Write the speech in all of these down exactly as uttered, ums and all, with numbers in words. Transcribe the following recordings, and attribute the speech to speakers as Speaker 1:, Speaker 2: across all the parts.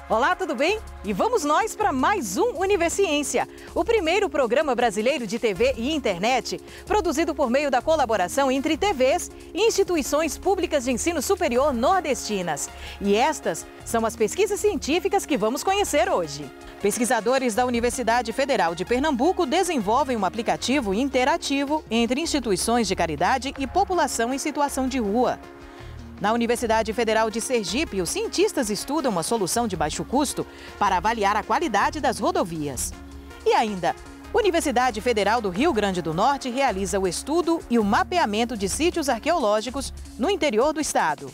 Speaker 1: Olá, tudo bem? E vamos nós para mais um Universiência, o primeiro programa brasileiro de T V e internet, produzido por meio da colaboração entre T Vs e instituições públicas de ensino superior nordestinas. E estas são as pesquisas científicas que vamos conhecer hoje. Pesquisadores da Universidade Federal de Pernambuco desenvolvem um aplicativo interativo entre instituições de caridade e população em situação de rua. Na Universidade Federal de Sergipe, os cientistas estudam uma solução de baixo custo para avaliar a qualidade das rodovias. E ainda, Universidade Federal do Rio Grande do Norte realiza o estudo e o mapeamento de sítios arqueológicos no interior do estado.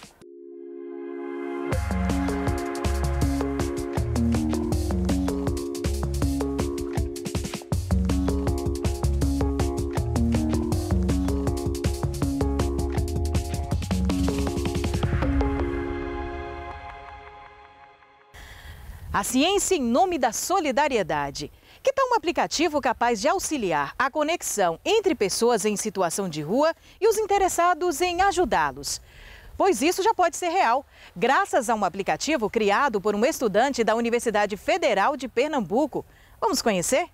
Speaker 1: A ciência em nome da solidariedade. Que tal um aplicativo capaz de auxiliar a conexão entre pessoas em situação de rua e os interessados em ajudá-los? Pois isso já pode ser real, graças a um aplicativo criado por um estudante da Universidade Federal de Pernambuco. Vamos conhecer?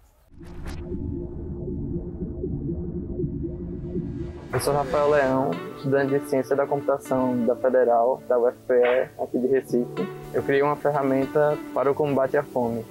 Speaker 2: Eu sou Rafael Leão, estudante de Ciência da Computação da Federal, da U F P E, aqui de Recife. Eu criei uma ferramenta para o combate à fome.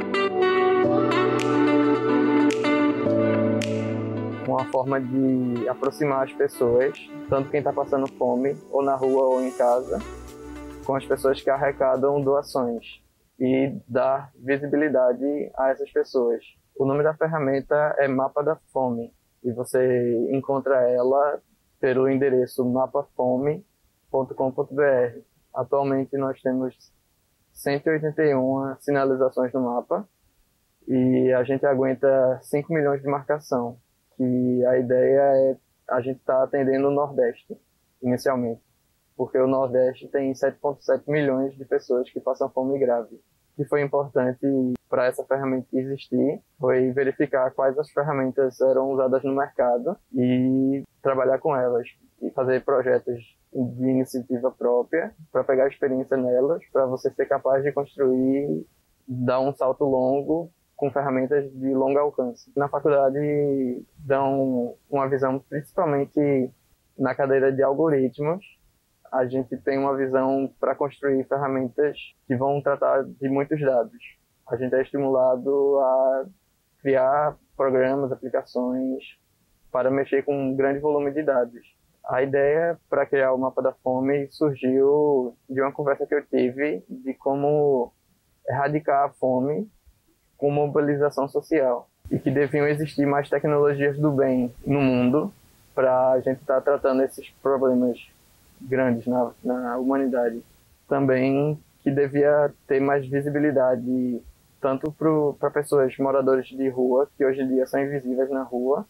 Speaker 2: Uma forma de aproximar as pessoas, tanto quem está passando fome, ou na rua ou em casa, com as pessoas que arrecadam doações e dar visibilidade a essas pessoas. O nome da ferramenta é Mapa da Fome. E você encontra ela pelo endereço mapa fome ponto com ponto br. Atualmente nós temos cento e oitenta e uma sinalizações no mapa e a gente aguenta cinco milhões de marcação, que a ideia é a gente estar tá atendendo o Nordeste, inicialmente, porque o Nordeste tem sete vírgula sete milhões de pessoas que passam fome grave. O que foi importante para essa ferramenta existir foi verificar quais as ferramentas eram usadas no mercado e trabalhar com elas e fazer projetos de iniciativa própria para pegar experiência nelas, para você ser capaz de construir, dar um salto longo com ferramentas de longo alcance. Na faculdade dão uma visão principalmente na cadeira de algoritmos. A gente tem uma visão para construir ferramentas que vão tratar de muitos dados. A gente é estimulado a criar programas, aplicações para mexer com um grande volume de dados. A ideia para criar o Mapa da Fome surgiu de uma conversa que eu tive de como erradicar a fome com mobilização social e que deviam existir mais tecnologias do bem no mundo para a gente estar tá tratando esses problemas grandes na, na humanidade. Também que devia ter mais visibilidade tanto para pessoas moradores de rua, que hoje em dia são invisíveis na rua,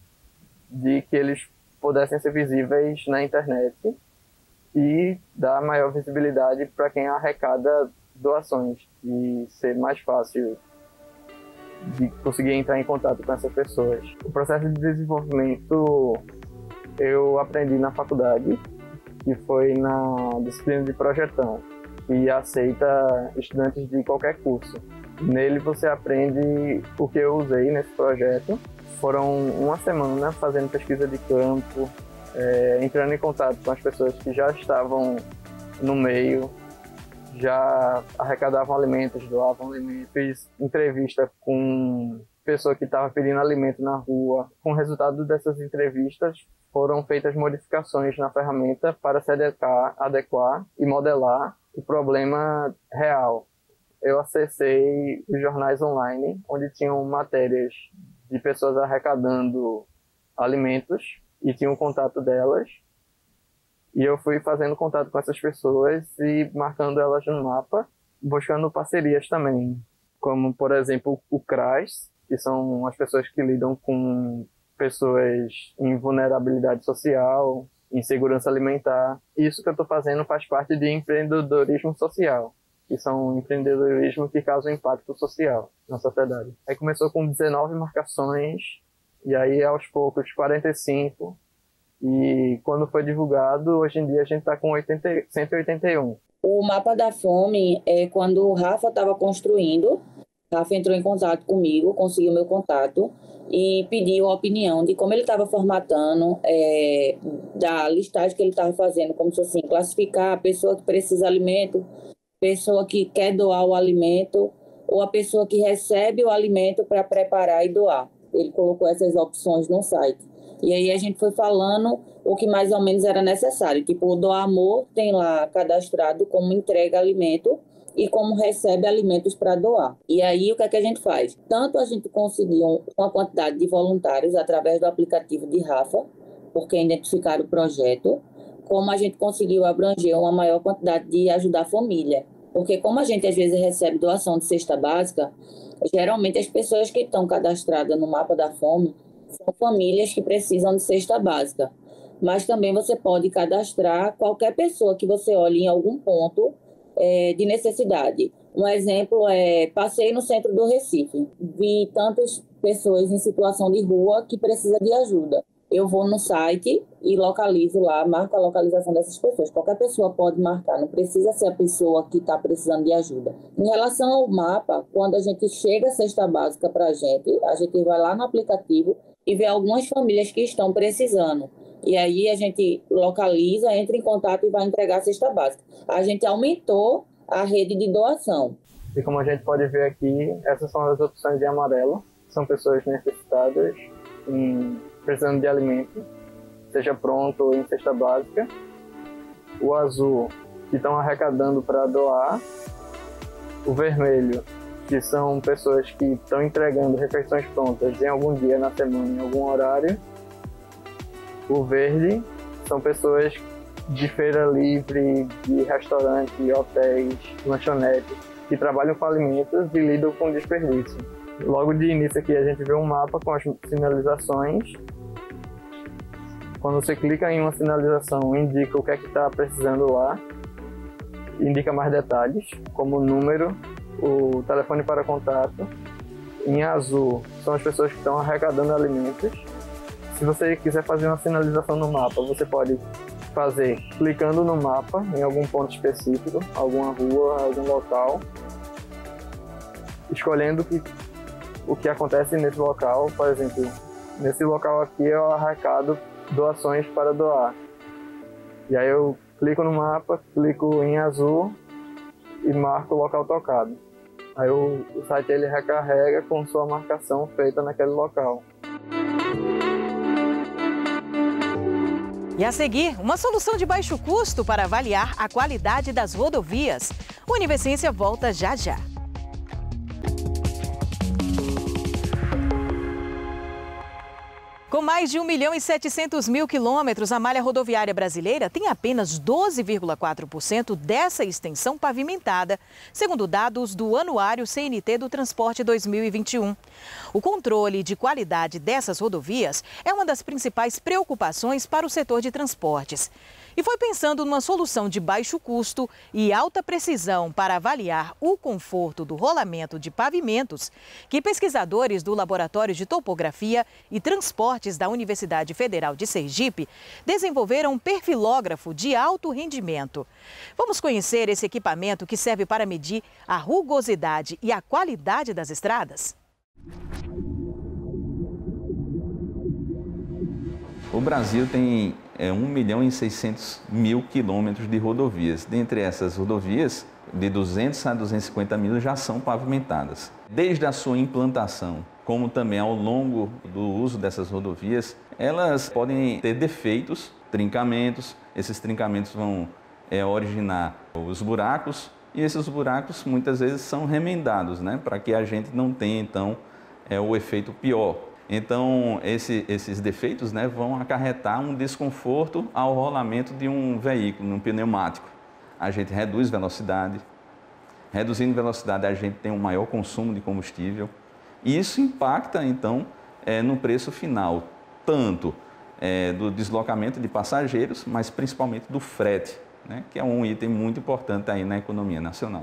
Speaker 2: de que eles pudessem ser visíveis na internet e dar maior visibilidade para quem arrecada doações e ser mais fácil de conseguir entrar em contato com essas pessoas. O processo de desenvolvimento eu aprendi na faculdade, que foi na disciplina de projetão, que aceita estudantes de qualquer curso. Nele você aprende o que eu usei nesse projeto. Foram uma semana fazendo pesquisa de campo, é, entrando em contato com as pessoas que já estavam no meio, já arrecadavam alimentos, doavam alimentos. Fiz entrevista com pessoa que estava pedindo alimento na rua. Com o resultado dessas entrevistas, foram feitas modificações na ferramenta para se adequar, adequar e modelar o problema real. Eu acessei os jornais online, onde tinham matérias de pessoas arrecadando alimentos e tinha um contato delas. E eu fui fazendo contato com essas pessoas e marcando elas no mapa, buscando parcerias também, como, por exemplo, o CRAS, que são as pessoas que lidam com pessoas em vulnerabilidade social, insegurança alimentar. Isso que eu estou fazendo faz parte de empreendedorismo social, que são empreendedorismo que causam impacto social na sociedade. Aí começou com dezenove marcações, e aí aos poucos quarenta e cinco, e quando foi divulgado, hoje em dia a gente está com oitenta, cento e oitenta e um.
Speaker 3: O mapa da fome é quando o Rafa estava construindo. Rafa entrou em contato comigo, conseguiu meu contato e pediu a opinião de como ele estava formatando, é, da listagem que ele estava fazendo, como se assim, classificar a pessoa que precisa de alimento, pessoa que quer doar o alimento ou a pessoa que recebe o alimento para preparar e doar. Ele colocou essas opções no site. E aí a gente foi falando o que mais ou menos era necessário. Tipo, o Doar Amor tem lá cadastrado como entrega alimento e como recebe alimentos para doar. E aí o que é que a gente faz? Tanto a gente conseguiu uma quantidade de voluntários através do aplicativo de Rafa, porque identificaram o projeto, como a gente conseguiu abranger uma maior quantidade de ajudar a família. Porque como a gente às vezes recebe doação de cesta básica, geralmente as pessoas que estão cadastradas no mapa da fome são famílias que precisam de cesta básica. Mas também você pode cadastrar qualquer pessoa que você olhe em algum ponto é, de necessidade. Um exemplo é, passei no centro do Recife, vi tantas pessoas em situação de rua que precisam de ajuda. Eu vou no site e localizo lá, marco a localização dessas pessoas. Qualquer pessoa pode marcar, não precisa ser a pessoa que está precisando de ajuda. Em relação ao mapa, quando a gente chega a cesta básica para a gente, a gente vai lá no aplicativo e vê algumas famílias que estão precisando. E aí a gente localiza, entra em contato e vai entregar a cesta básica. A gente aumentou a rede de doação.
Speaker 2: E como a gente pode ver aqui, essas são as opções de amarelo. São pessoas necessitadas, em, precisando de alimento, seja pronto ou em cesta básica. O azul, que estão arrecadando para doar. O vermelho, que são pessoas que estão entregando refeições prontas em algum dia na semana, em algum horário. O verde são pessoas de feira livre, de restaurantes, hotéis, lanchonetes, que trabalham com alimentos e lidam com desperdício. Logo de início aqui a gente vê um mapa com as sinalizações. Quando você clica em uma sinalização, indica o que é que está precisando lá, indica mais detalhes, como o número, o telefone para contato. Em azul são as pessoas que estão arrecadando alimentos. Se você quiser fazer uma sinalização no mapa, você pode fazer clicando no mapa em algum ponto específico, alguma rua, algum local, escolhendo que, o que acontece nesse local. Por exemplo, nesse local aqui eu arrecado doações para doar. E aí eu clico no mapa, clico em azul e marco o local tocado. Aí o, o site ele recarrega com sua marcação feita naquele local.
Speaker 1: E a seguir, uma solução de baixo custo para avaliar a qualidade das rodovias. O Univerciência volta já já. Com mais de um milhão e setecentos mil quilômetros, a malha rodoviária brasileira tem apenas doze vírgula quatro por cento dessa extensão pavimentada, segundo dados do Anuário C N T do Transporte dois mil e vinte e um. O controle de qualidade dessas rodovias é uma das principais preocupações para o setor de transportes. E foi pensando numa solução de baixo custo e alta precisão para avaliar o conforto do rolamento de pavimentos que pesquisadores do Laboratório de Topografia e Transportes da Universidade Federal de Sergipe desenvolveram um perfilógrafo de alto rendimento. Vamos conhecer esse equipamento que serve para medir a rugosidade e a qualidade das estradas?
Speaker 4: O Brasil tem é, um milhão e seiscentos mil quilômetros de rodovias. Dentre essas rodovias, de duzentos a duzentos e cinquenta mil já são pavimentadas. Desde a sua implantação, como também ao longo do uso dessas rodovias, elas podem ter defeitos, trincamentos. Esses trincamentos vão é, originar os buracos e esses buracos muitas vezes são remendados, né, para que a gente não tenha então é, o efeito pior. Então, esse, esses defeitos, né, vão acarretar um desconforto ao rolamento de um veículo, um pneumático. A gente reduz velocidade, reduzindo velocidade a gente tem um maior consumo de combustível e isso impacta, então, é, no preço final, tanto é, do deslocamento de passageiros, mas principalmente do frete, né, que é um item muito importante aí na economia nacional.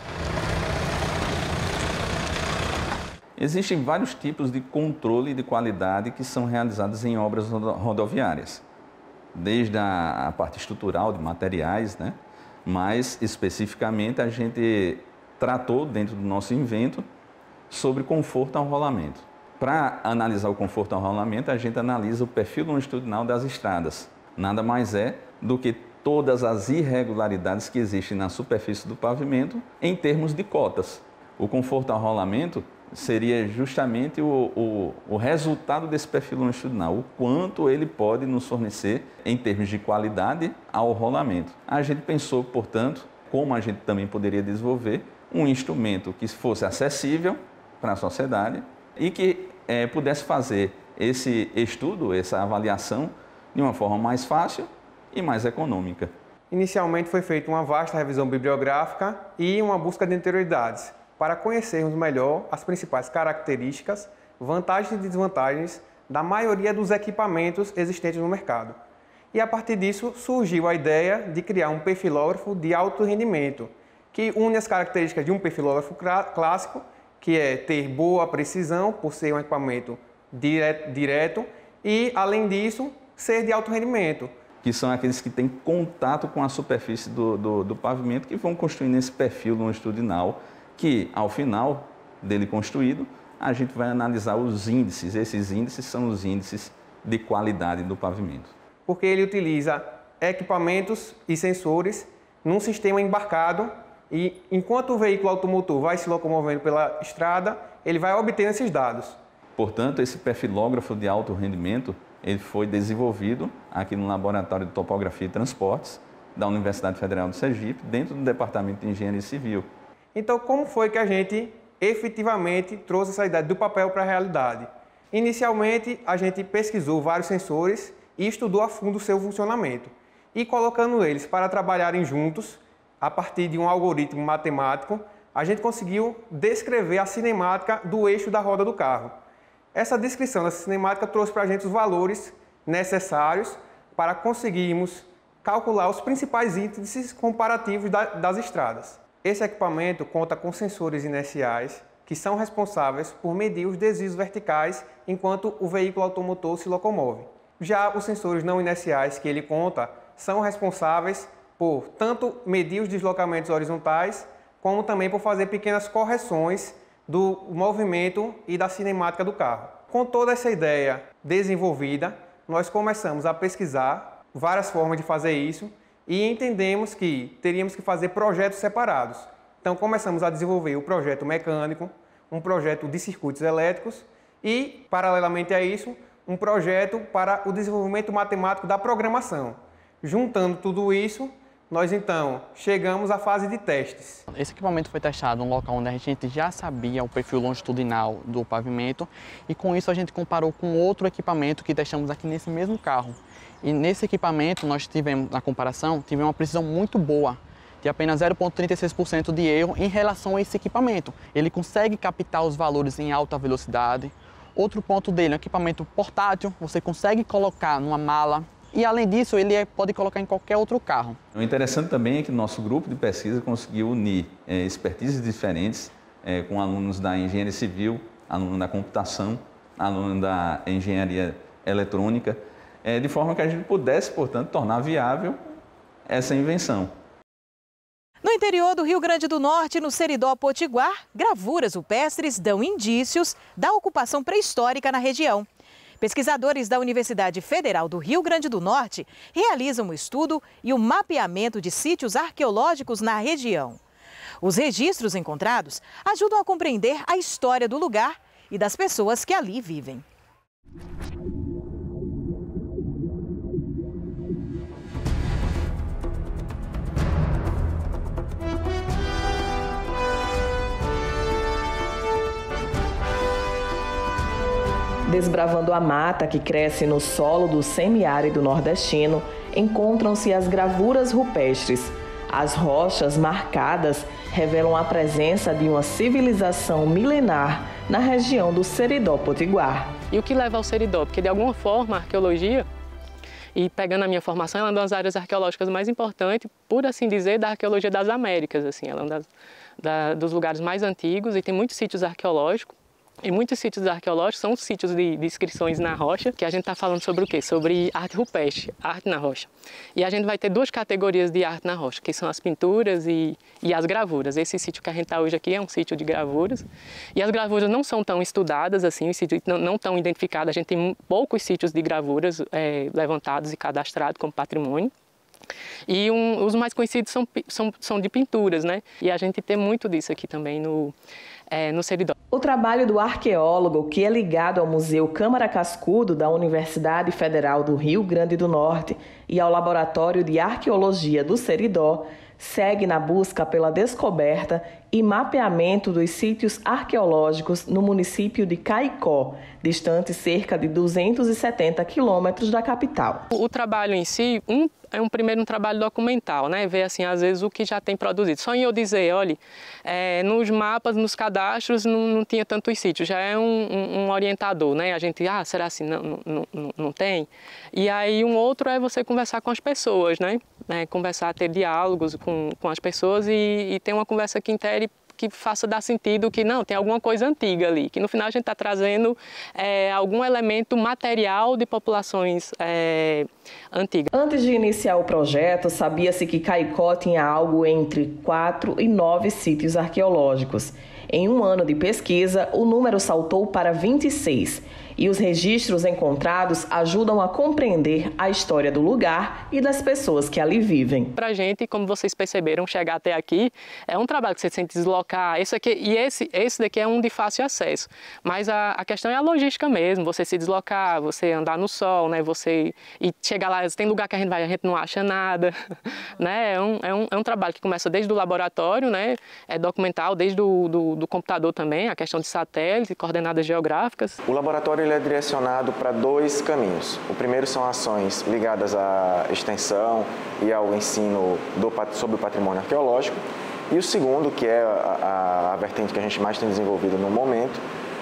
Speaker 4: Existem vários tipos de controle de qualidade que são realizados em obras rodoviárias, desde a, a parte estrutural de materiais, né? mais especificamente a gente tratou dentro do nosso invento sobre conforto ao rolamento. Para analisar o conforto ao rolamento, a gente analisa o perfil longitudinal das estradas. Nada mais é do que todas as irregularidades que existem na superfície do pavimento em termos de cotas. O conforto ao rolamento seria justamente o, o, o resultado desse perfil longitudinal, o quanto ele pode nos fornecer em termos de qualidade ao rolamento. A gente pensou, portanto, como a gente também poderia desenvolver um instrumento que fosse acessível para a sociedade e que é, pudesse fazer esse estudo, essa avaliação, de uma forma mais fácil e mais econômica.
Speaker 5: Inicialmente foi feita uma vasta revisão bibliográfica e uma busca de interioridades, para conhecermos melhor as principais características, vantagens e desvantagens da maioria dos equipamentos existentes no mercado. E a partir disso surgiu a ideia de criar um perfilógrafo de alto rendimento, que une as características de um perfilógrafo clássico, que é ter boa precisão, por ser um equipamento direto, e, além disso, ser de alto rendimento.
Speaker 4: Que são aqueles que têm contato com a superfície do, do, do pavimento, que vão construindo esse perfil longitudinal, que, ao final dele construído, a gente vai analisar os índices. Esses índices são os índices de qualidade do pavimento.
Speaker 5: Porque ele utiliza equipamentos e sensores num sistema embarcado e, enquanto o veículo automotor vai se locomovendo pela estrada, ele vai obtendo esses dados.
Speaker 4: Portanto, esse perfilógrafo de alto rendimento, ele foi desenvolvido aqui no Laboratório de Topografia e Transportes da Universidade Federal do Sergipe, dentro do Departamento de Engenharia Civil.
Speaker 5: Então, como foi que a gente efetivamente trouxe essa ideia do papel para a realidade? Inicialmente, a gente pesquisou vários sensores e estudou a fundo o seu funcionamento. E colocando eles para trabalharem juntos, a partir de um algoritmo matemático, a gente conseguiu descrever a cinemática do eixo da roda do carro. Essa descrição dessa cinemática trouxe para a gente os valores necessários para conseguirmos calcular os principais índices comparativos das estradas. Esse equipamento conta com sensores inerciais que são responsáveis por medir os desvios verticais enquanto o veículo automotor se locomove. Já os sensores não inerciais que ele conta são responsáveis por tanto medir os deslocamentos horizontais, como também por fazer pequenas correções do movimento e da cinemática do carro. Com toda essa ideia desenvolvida, nós começamos a pesquisar várias formas de fazer isso e entendemos que teríamos que fazer projetos separados. Então começamos a desenvolver o projeto mecânico, um projeto de circuitos elétricos e, paralelamente a isso, um projeto para o desenvolvimento matemático da programação. Juntando tudo isso, nós então chegamos à fase de testes.
Speaker 6: Esse equipamento foi testado em um local onde a gente já sabia o perfil longitudinal do pavimento e com isso a gente comparou com outro equipamento que testamos aqui nesse mesmo carro. E nesse equipamento nós tivemos, na comparação, tivemos uma precisão muito boa, de apenas zero vírgula trinta e seis por cento de erro em relação a esse equipamento. Ele consegue captar os valores em alta velocidade. Outro ponto dele é um equipamento portátil, você consegue colocar numa mala. E, além disso, ele pode colocar em qualquer outro carro.
Speaker 4: O interessante também é que nosso grupo de pesquisa conseguiu unir é, expertises diferentes é, com alunos da engenharia civil, alunos da computação, alunos da engenharia eletrônica, é, de forma que a gente pudesse, portanto, tornar viável essa invenção.
Speaker 1: No interior do Rio Grande do Norte, no Seridó Potiguar, gravuras rupestres dão indícios da ocupação pré-histórica na região. Pesquisadores da Universidade Federal do Rio Grande do Norte realizam o estudo e o mapeamento de sítios arqueológicos na região. Os registros encontrados ajudam a compreender a história do lugar e das pessoas que ali vivem.
Speaker 7: Desbravando a mata que cresce no solo do semiárido nordestino, encontram-se as gravuras rupestres. As rochas marcadas revelam a presença de uma civilização milenar na região do Seridó Potiguar.
Speaker 8: E o que leva ao Seridó? Porque, de alguma forma, a arqueologia, e pegando a minha formação, ela é uma das áreas arqueológicas mais importantes, por assim dizer, da arqueologia das Américas. Assim, ela é um das, da, dos lugares mais antigos e tem muitos sítios arqueológicos. E muitos sítios arqueológicos são sítios de, de inscrições na rocha, que a gente está falando sobre o quê? Sobre arte rupestre, arte na rocha. E a gente vai ter duas categorias de arte na rocha, que são as pinturas e, e as gravuras. Esse sítio que a gente está hoje aqui é um sítio de gravuras. E as gravuras não são tão estudadas assim, os sítios não, não tão identificados. A gente tem poucos sítios de gravuras é, levantados e cadastrados como patrimônio. E um, os mais conhecidos são, são, são de pinturas, né? E a gente tem muito disso aqui também no, é, no Seridó.
Speaker 7: O trabalho do arqueólogo, que é ligado ao Museu Câmara Cascudo da Universidade Federal do Rio Grande do Norte e ao Laboratório de Arqueologia do Seridó, segue na busca pela descoberta e mapeamento dos sítios arqueológicos no município de Caicó, distante cerca de duzentos e setenta quilômetros da capital.
Speaker 8: O trabalho em si, um, é um primeiro um trabalho documental, né? Ver assim, às vezes, o que já tem produzido. Só em eu dizer, olha, é, nos mapas, nos cadastros, não, não tinha tantos sítios, já é um, um, um orientador, né? A gente, ah, será assim? Não, não, não, não tem? E aí um outro é você conversar com as pessoas, né? É, conversar, ter diálogos com, com as pessoas e, e ter uma conversa que intere, que faça dar sentido que não, tem alguma coisa antiga ali, que no final a gente está trazendo é, algum elemento material de populações é, antigas.
Speaker 7: Antes de iniciar o projeto, sabia-se que Caicó tinha algo entre quatro e nove sítios arqueológicos. Em um ano de pesquisa, o número saltou para vinte e seis. E os registros encontrados ajudam a compreender a história do lugar e das pessoas que ali vivem.
Speaker 8: Para a gente, como vocês perceberam, chegar até aqui é um trabalho que você tem que deslocar. Esse aqui, e esse, esse daqui é um de fácil acesso. Mas a, a questão é a logística mesmo, você se deslocar, você andar no sol, né? Você e chegar lá, tem lugar que a gente vai, a gente não acha nada. Né? É, um, é, um, é um trabalho que começa desde o laboratório, né? É documental, desde o do, do computador também, a questão de satélite, coordenadas geográficas.
Speaker 9: O laboratório ele é direcionado para dois caminhos. O primeiro são ações ligadas à extensão e ao ensino do, sobre o patrimônio arqueológico. E o segundo, que é a, a, a vertente que a gente mais tem desenvolvido no momento,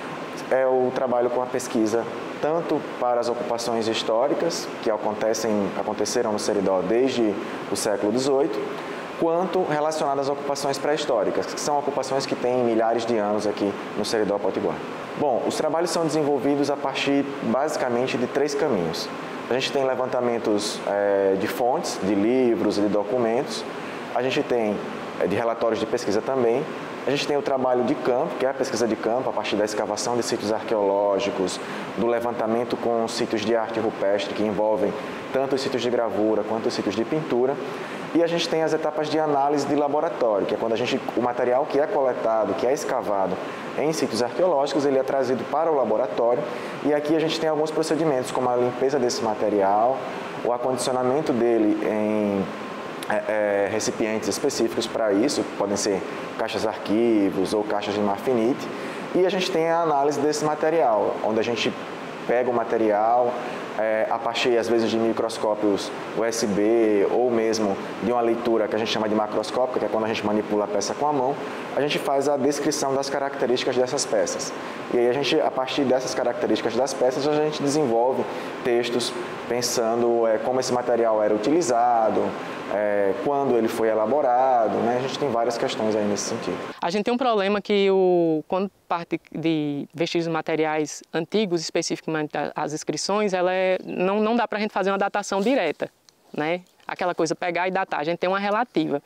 Speaker 9: é o trabalho com a pesquisa, tanto para as ocupações históricas, que acontecem, aconteceram no Seridó desde o século dezoito, quanto relacionadas às ocupações pré-históricas, que são ocupações que têm milhares de anos aqui no Seridó Potiguar. Bom, os trabalhos são desenvolvidos a partir, basicamente, de três caminhos. A gente tem levantamentos é, de fontes, de livros e de documentos. A gente tem é, de relatórios de pesquisa também. A gente tem o trabalho de campo, que é a pesquisa de campo, a partir da escavação de sítios arqueológicos, do levantamento com sítios de arte rupestre, que envolvem tanto os sítios de gravura quanto os sítios de pintura. E a gente tem as etapas de análise de laboratório, que é quando a gente, o material que é coletado, que é escavado em sítios arqueológicos, ele é trazido para o laboratório. E aqui a gente tem alguns procedimentos, como a limpeza desse material, o acondicionamento dele em é, é, recipientes específicos para isso, que podem ser caixas arquivos ou caixas de marfinite. E a gente tem a análise desse material, onde a gente pega o material, É, a partir, às vezes, de microscópios U S B ou mesmo de uma leitura que a gente chama de macroscópica, que é quando a gente manipula a peça com a mão, a gente faz a descrição das características dessas peças. E aí a gente, a partir dessas características das peças, a gente desenvolve textos pensando é, como esse material era utilizado, é, quando ele foi elaborado, né? A gente tem várias questões aí nesse sentido.
Speaker 8: A gente tem um problema que o, quando parte de vestígios materiais antigos, especificamente as inscrições, ela é, não, não dá para a gente fazer uma datação direta, né? Aquela coisa, pegar e datar, a gente tem uma relativa.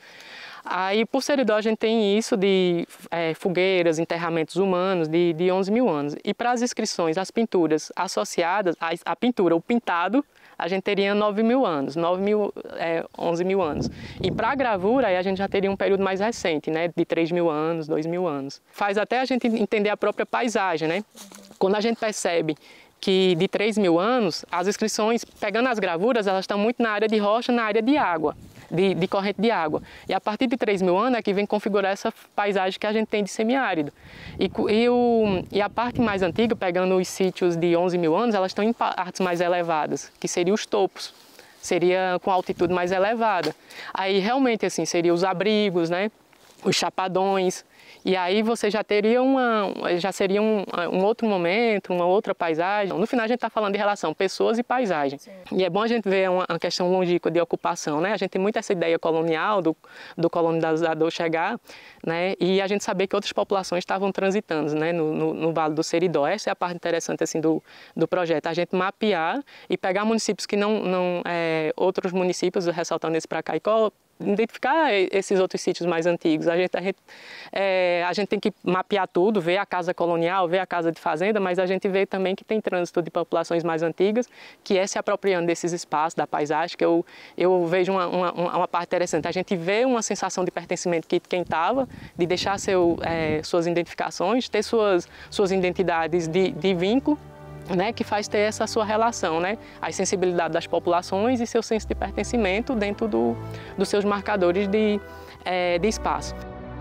Speaker 8: Aí, por Seridó, a gente tem isso de é, fogueiras, enterramentos humanos de, de onze mil anos. E para as inscrições, as pinturas associadas, a, a pintura, o pintado, a gente teria nove mil anos, nove mil, é, onze mil anos. E para a gravura, aí a gente já teria um período mais recente, né, de três mil anos, dois mil anos. Faz até a gente entender a própria paisagem, né? Quando a gente percebe que de três mil anos, as inscrições, pegando as gravuras, elas estão muito na área de rocha, na área de água, de, de corrente de água. E a partir de três mil anos é que vem configurar essa paisagem que a gente tem de semiárido. E, e, o, e a parte mais antiga, pegando os sítios de onze mil anos, elas estão em partes mais elevadas, que seriam os topos, seria com altitude mais elevada. Aí realmente assim, seriam os abrigos, né? os chapadões. E aí você já teria uma, já seria um, um outro momento, uma outra paisagem. No final a gente está falando de relação pessoas e paisagem. Sim. E é bom a gente ver uma, uma questão longínqua de ocupação, né? A gente tem muito essa ideia colonial do, do colonizador chegar, né? E a gente saber que outras populações estavam transitando, né? No, no, no Vale do Seridó. Essa é a parte interessante assim do, do projeto. A gente mapear e pegar municípios que não, não é, outros municípios, ressaltando esse para Caicó, identificar esses outros sítios mais antigos. A gente, a, gente, é, a gente tem que mapear tudo, ver a casa colonial, ver a casa de fazenda, mas a gente vê também que tem trânsito de populações mais antigas, que é se apropriando desses espaços, da paisagem, que eu, eu vejo uma, uma, uma parte interessante. A gente vê uma sensação de pertencimento que quem estava, de deixar seu, é, suas identificações, ter suas, suas identidades de, de vínculo, né, que faz ter essa sua relação, né, a sensibilidade das populações e seu senso de pertencimento dentro do, dos seus marcadores de, é, de espaço.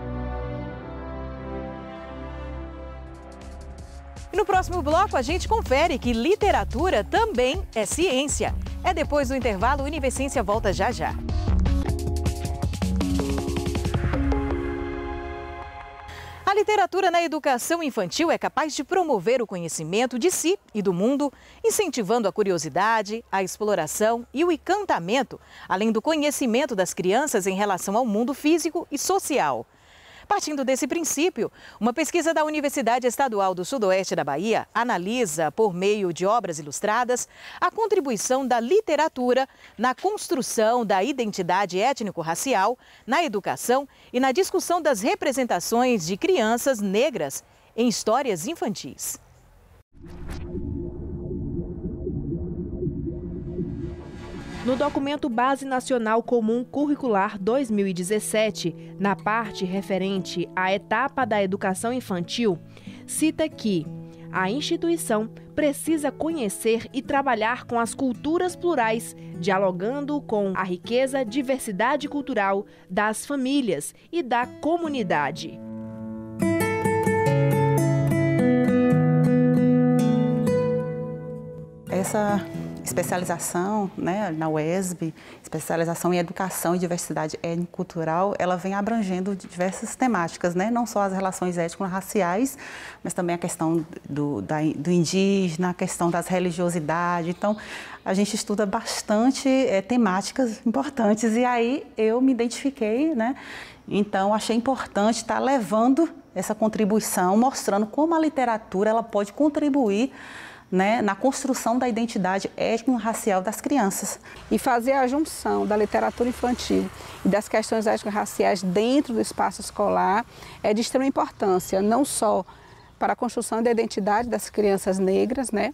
Speaker 1: E no próximo bloco a gente confere que literatura também é ciência. É depois do intervalo, o Universiência volta já já. A literatura na educação infantil é capaz de promover o conhecimento de si e do mundo, incentivando a curiosidade, a exploração e o encantamento, além do conhecimento das crianças em relação ao mundo físico e social. Partindo desse princípio, uma pesquisa da Universidade Estadual do Sudoeste da Bahia analisa, por meio de obras ilustradas, a contribuição da literatura na construção da identidade étnico-racial, na educação e na discussão das representações de crianças negras em histórias infantis.
Speaker 10: No documento Base Nacional Comum Curricular dois mil e dezessete, na parte referente à etapa da educação infantil, cita que a instituição precisa conhecer e trabalhar com as culturas plurais, dialogando com a riqueza, diversidade cultural das famílias e da comunidade.
Speaker 11: Essa especialização, né, na U E S B, especialização em educação e diversidade étnico-cultural, ela vem abrangendo diversas temáticas, né, não só as relações étnico-raciais, mas também a questão do, da, do indígena, a questão das religiosidades. Então, a gente estuda bastante é, temáticas importantes e aí eu me identifiquei, né, então achei importante estar levando essa contribuição, mostrando como a literatura ela pode contribuir, né, na construção da identidade étnico-racial das crianças.
Speaker 12: E fazer a junção da literatura infantil e das questões étnico-raciais dentro do espaço escolar é de extrema importância, não só para a construção da identidade das crianças negras, né,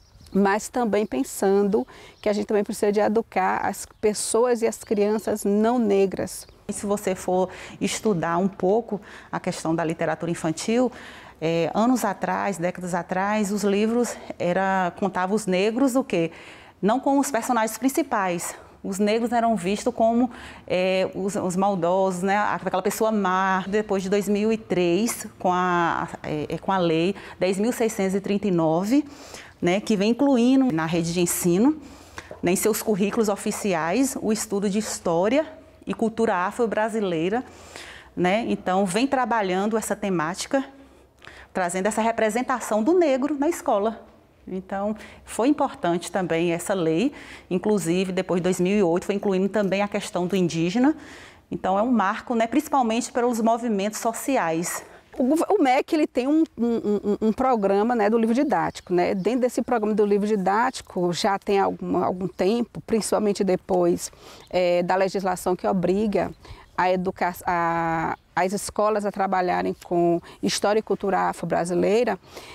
Speaker 12: mas também pensando que a gente também precisa de educar as pessoas e as crianças não negras.
Speaker 11: E se você for estudar um pouco a questão da literatura infantil, É, anos atrás, décadas atrás, os livros era, contavam os negros o quê? Não como os personagens principais. Os negros eram vistos como é, os, os maldosos, né? Aquela pessoa má. Depois de dois mil e três, com a, é, com a lei dez mil seiscentos e trinta e nove, né, que vem incluindo na rede de ensino, né, em seus currículos oficiais, o estudo de história e cultura afro-brasileira, né? Então, vem trabalhando essa temática, trazendo essa representação do negro na escola. Então, foi importante também essa lei, inclusive, depois de dois mil e oito, foi incluindo também a questão do indígena. Então, é um marco, né, principalmente pelos movimentos sociais.
Speaker 12: O, o M E C ele tem um, um, um programa, né, do livro didático. Né? Dentro desse programa do livro didático, já tem algum, algum tempo, principalmente depois é, da legislação que obriga a educação, a, as escolas a trabalharem com história e cultura afro-brasileira,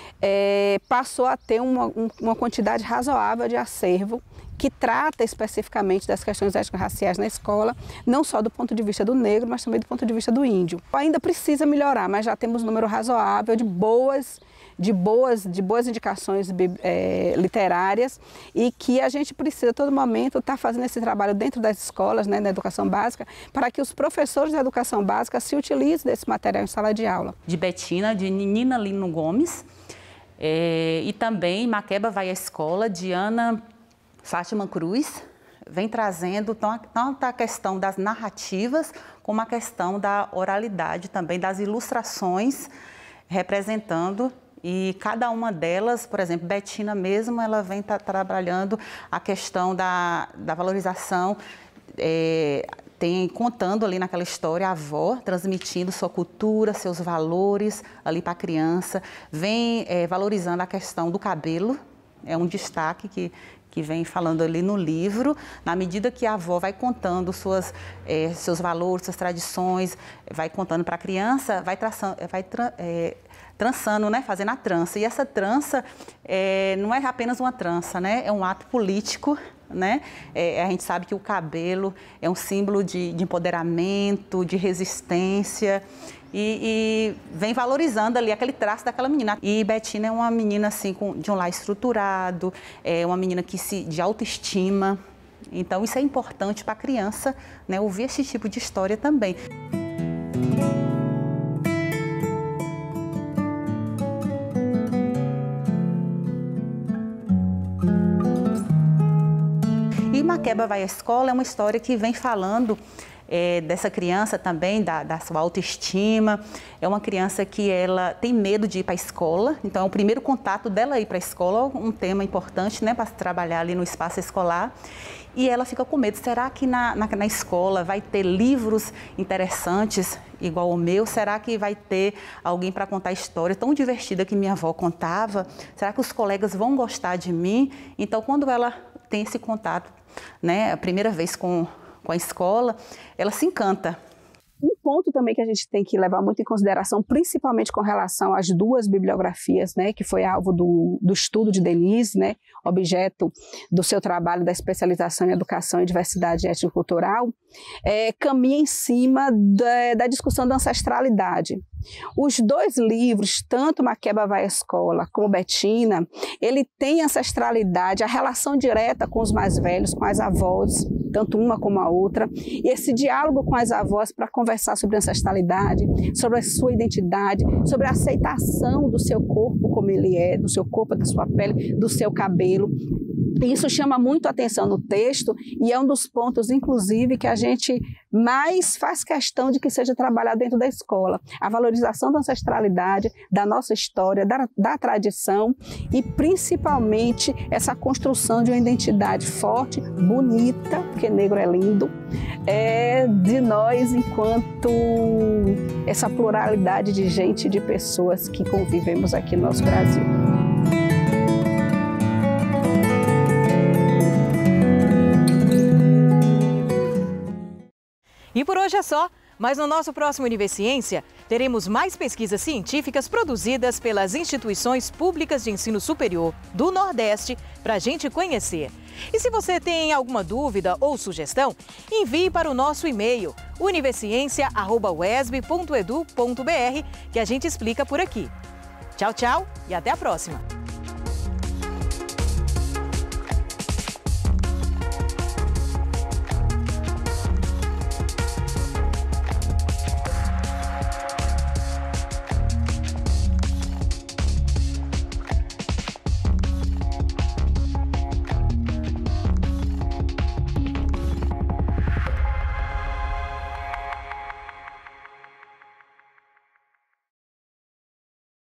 Speaker 12: é, passou a ter uma, uma quantidade razoável de acervo que trata especificamente das questões étnico-raciais na escola, não só do ponto de vista do negro, mas também do ponto de vista do índio. Ainda precisa melhorar, mas já temos um número razoável de boas de boas, de boas indicações é, literárias e que a gente precisa, a todo momento, estar tá fazendo esse trabalho dentro das escolas, né, da educação básica, para que os professores da educação básica se utilizem desse material em sala de aula.
Speaker 11: De Betina, de Nina Lino Gomes, é, e também Maqueba Vai à Escola, de Ana Fátima Cruz, vem trazendo tanto a questão das narrativas como a questão da oralidade também, das ilustrações representando. E cada uma delas, por exemplo, Betina mesmo, ela vem tá, trabalhando a questão da, da valorização, é, tem contando ali naquela história a avó, transmitindo sua cultura, seus valores ali para a criança, vem é, valorizando a questão do cabelo, é um destaque que, que vem falando ali no livro, na medida que a avó vai contando suas, é, seus valores, suas tradições, vai contando para a criança, vai traçando, vai tra, é, trançando, né, fazendo a trança. E essa trança é, não é apenas uma trança, né, é um ato político, né? É, a gente sabe que o cabelo é um símbolo de, de empoderamento, de resistência e, e vem valorizando ali aquele traço daquela menina. E Betina é uma menina assim, com, de um lar estruturado, é uma menina que se, de autoestima. Então isso é importante para a criança, né, ouvir esse tipo de história também. E Maqueba Vai à Escola é uma história que vem falando é, dessa criança também, da, da sua autoestima. É uma criança que ela tem medo de ir para a escola, então é o primeiro contato dela ir para a escola, um tema importante, né, para trabalhar ali no espaço escolar. E ela fica com medo, será que na, na, na escola vai ter livros interessantes igual o meu? Será que vai ter alguém para contar a história tão divertida que minha avó contava? Será que os colegas vão gostar de mim? Então, quando ela tem esse contato, né, a primeira vez com, com a escola, ela se encanta.
Speaker 12: Um ponto também que a gente tem que levar muito em consideração, principalmente com relação às duas bibliografias, né, que foi alvo do, do estudo de Denise, né, objeto do seu trabalho da especialização em educação e diversidade étnico-cultural, é, caminha em cima da, da discussão da ancestralidade. Os dois livros, tanto Maqueba Vai à Escola como Betina, ele tem ancestralidade, a relação direta com os mais velhos, com as avós, tanto uma como a outra, e esse diálogo com as avós para conversar sobre ancestralidade, sobre a sua identidade, sobre a aceitação do seu corpo como ele é, do seu corpo, da sua pele, do seu cabelo. Isso chama muito a atenção no texto e é um dos pontos, inclusive, que a gente mais faz questão de que seja trabalhado dentro da escola. A valorização da ancestralidade, da nossa história, da, da tradição e, principalmente, essa construção de uma identidade forte, bonita, porque negro é lindo, é, de nós enquanto essa pluralidade de gente, de pessoas que convivemos aqui no nosso Brasil.
Speaker 1: E por hoje é só, mas no nosso próximo Univerciência teremos mais pesquisas científicas produzidas pelas instituições públicas de ensino superior do Nordeste para a gente conhecer. E se você tem alguma dúvida ou sugestão, envie para o nosso e-mail universiência arroba u e s b ponto edu ponto b r que a gente explica por aqui. Tchau, tchau e até a próxima!